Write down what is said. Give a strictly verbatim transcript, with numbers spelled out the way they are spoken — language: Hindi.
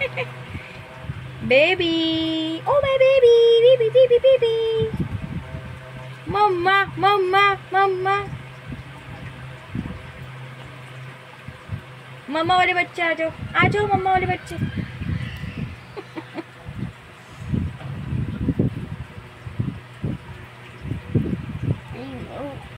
Baby, oh my baby, baby baby baby, mama mama mama. Mama वाले बच्चे आ जाओ, आ जाओ मम्मा वाले बच्चे।